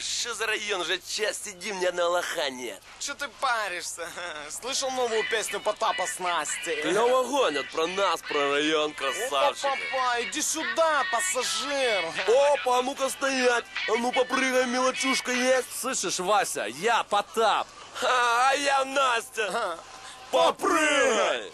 Что за район? Уже час сидим, ни одного лоха нет. Че ты паришься? Слышал новую песню Потапа с Настей? Клево гонят про нас, про район, красавчики. Опа, папа, иди сюда, пассажир. Опа, а ну-ка стоять. А ну попрыгай, мелочушка есть. Слышишь, Вася, я Потап. А я Настя. Попрыгай.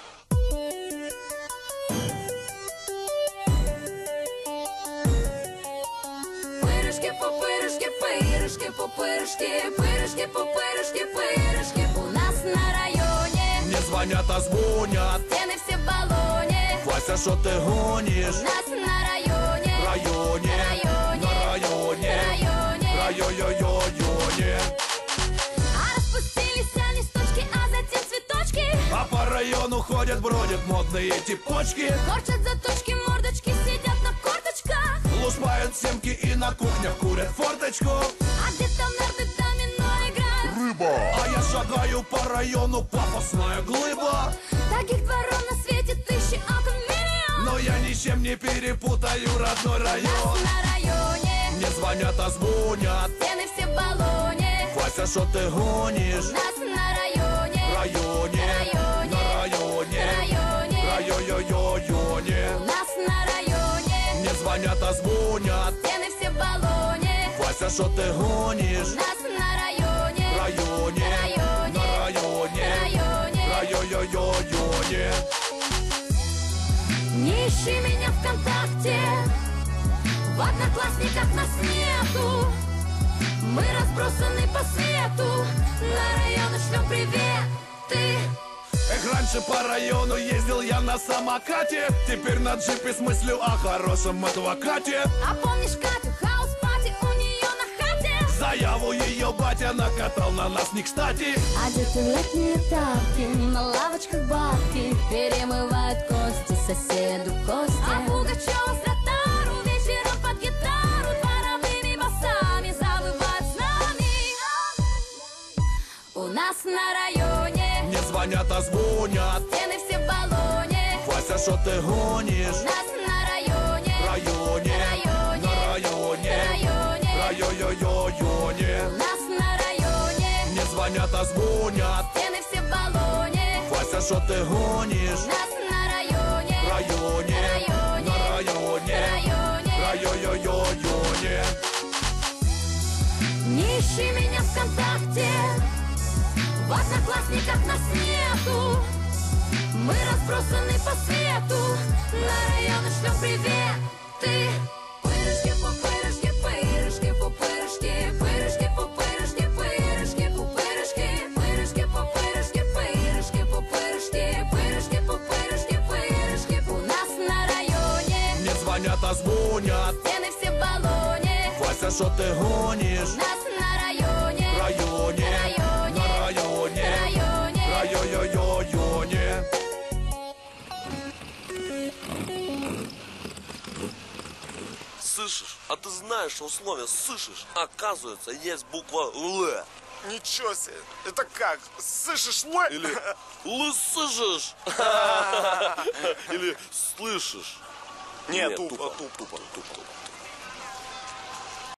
Пирожки, пупирожки, пирожки, пупирожки, пирожки, пупирожки, пирожки. У нас на районе Мне звонят, а звонят. стены все в баллоне. Вася, что ты гонишь? У нас на районе, Районе, районе, на районе, районе. районе. А распустились листочки, а затем цветочки. А по району ходят, бродят модные типочки. Корчат заточки, мордочки, сидят на корточках. Лушпают семки и на кухнях курят форточку. А где-то нарды домино играют. Рыба! А я шагаю по району, пафосная глыба. Таких дворов на свете тысячи, окон миллион. Но я ничем не перепутаю родной У нас район. на районе Мне звонят, а звонят. стены все в баллоне. Вася, что ты гонишь? У нас на районе, Районе, районе, на районе, районе. районе. У нас на районе Мне звонят, а звонят. стены все в баллоне. Вася, что ты гонишь? У нас на районе, Районе, районе, на районе, районе. Не ищи меня ВКонтакте, в Одноклассниках нас нету. Мы разбросаны по свету, на районы шлем приветы. Эх, раньше по району ездил я на самокате. Теперь на джипе с мыслью о хорошем адвокате. А помнишь Катю, хаус-пати у нее на хате? Заяву ее батя накатал на нас не кстати. Одеты в летние тапки, на лавочках бабки перемывают кости соседу Косте. А Пугачева с Ротару вечером под гитару дворовыми басами завывают с нами. У нас на районе Мне звонят, а звонят. стены все в баллоне. Вася, что ты гонишь? У нас на районе, Районе, районе, на районе, районе. У нас на районе Мне звонят, а звонят. стены все в баллоне. Вася, что ты гонишь? У нас на районе, Районе, районе, на районе, районе. Не ищи меня ВКонтакте, в Одноклассниках нас нету. Мы разбросаны по свету, на районы шлем приветы. Пырышки, пупырышки, пырышки, пупырышки, пырышки, пупырышки, пырышки, пупырышки, пырышки, пупырышки, пырышки, пупырышки, пырышки, пупырышки, пырышки. У нас на районе Мне звонят, а звонят. стены все в баллоне. Вася, что ты гонишь? У нас на районе, Районе, районе, на районе, районе. Слышишь? А ты знаешь, что в слове «слышишь» оказывается есть буква «л». Ничего себе. Это как? Слышишь, лой? Или «слышишь». Или «слышишь». Нет, тупо. тупо.